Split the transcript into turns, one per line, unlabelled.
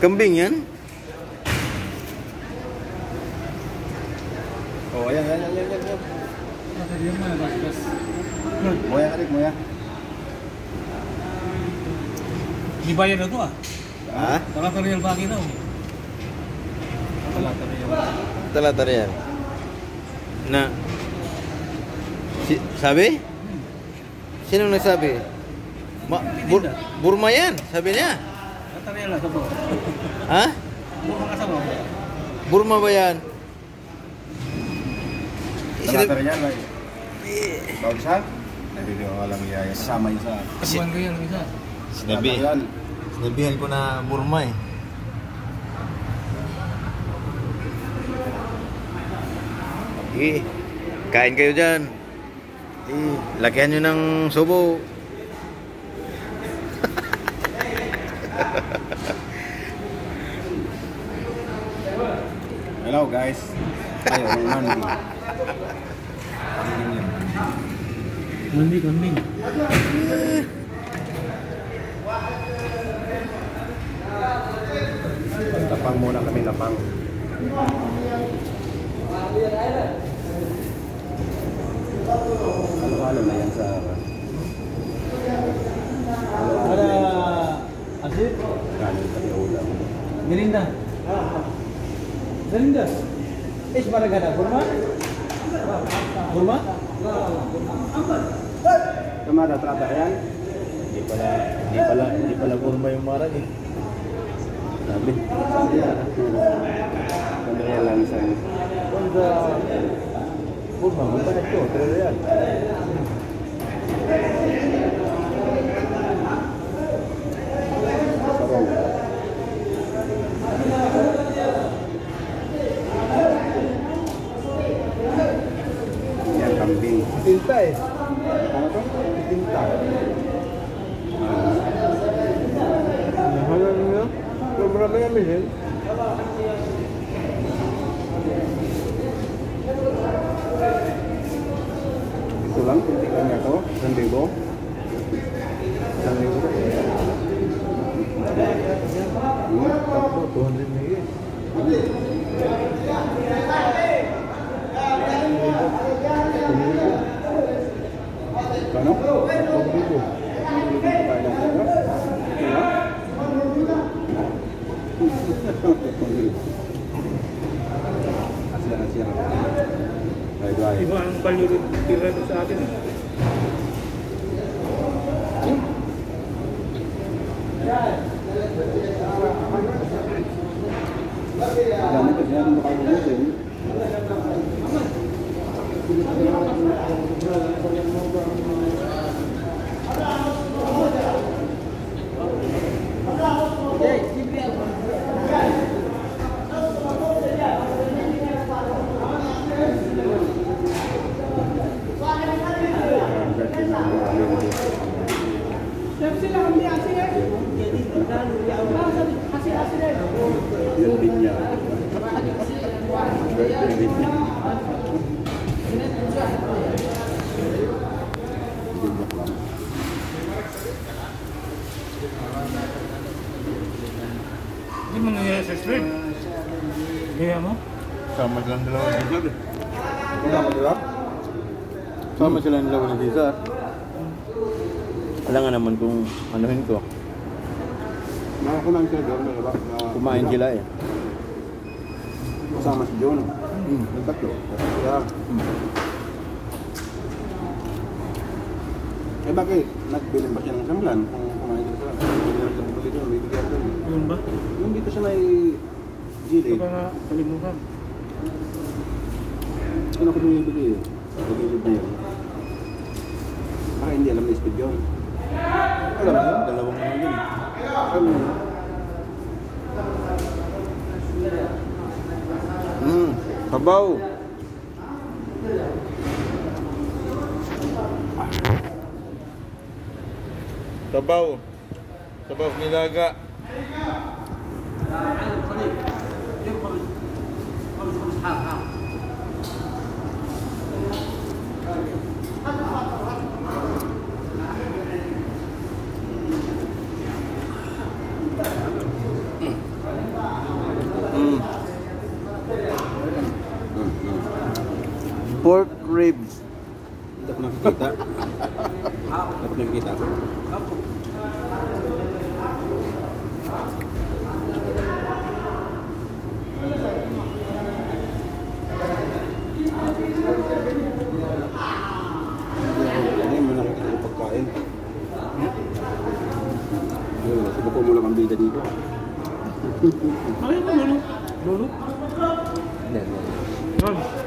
Kambing yan?
Oh, ayan.
Tadi yang mana bas?
Moya adik, moya.
Dibayar na to ah.
Ha?
Wala ka real bagi daw. Wala ka real.
Talatar yan. Na. Sabi? Sino nagsabi? Burma yan, sabi niya.
Kata real lah sabo.
Ha?
Burma ka sabo.
Burma ba yan?
Talatar yan, right? Bagusan? Hindi ko alam iya, sama isa.
Kabuan ko yan isa.
Sinabihan ko na Burma eh. Kain kayo dyan. Lakihan nyo ng subo.
Hello guys. Ayo, mandi.
Kambing.
Tapang muna kami, tapang. Halo-halo na yan sa...
Ada asin?
Kanin pati ulam.
Gerinda. Gerinda. Mana gada? Burma? Burma?
Kemana terata yan?
Hindi pala Burma yung marag eh.
Sabi yan. Kanda yan lang sa...
Burma, magpala ito. Pero yan.
Sarong. Yan, kambing.
Tinta eh.
Ano to?
Tinta. Nahalan nyo? Marami kami din.
Ito lang, tintikan nga to. 1,000. 1,000.
Tatlo, 200 na yun.
Kano?
2,000.
Asian. Baik.
Iba ang palyo tira sa atin.
Dami kasi yan makagugusin. Yan din niya.
Di mo nangyayari sa street. Kaya mo?
Sama silang dalawa ni Cesar.
Sama sila?
Sama silang dalawa ni Cesar. Wala nga naman kung anuhin ko.
Nakakunan sila doon, diba?
Kumain sila eh.
Kasama si John. Nagtatlo. Kaya... Eh bakit? Nagbilin ba siya ng samlan? Kung kumain sila sila. Bibigyan siya ng doon, bibigyan doon.
Yun ba?
Yung dito sa may... Gilid.
Ito ka nga kalimutan.
Ano ko yung bigay? Bigilid na yun. Baka hindi alam ni Speed John.
Alam mo yun, dalawang ano yun. Sabaw. Sabaw. Sabaw nilaga. Pork ribs.
Hindi ako nakikita. Hindi ako nakikita. Hindi mo nakikita yung pagkain. Ayun, subuko mo lang ang bida dito.
Ay, lulu. Lulu.
Hindi.
Yan.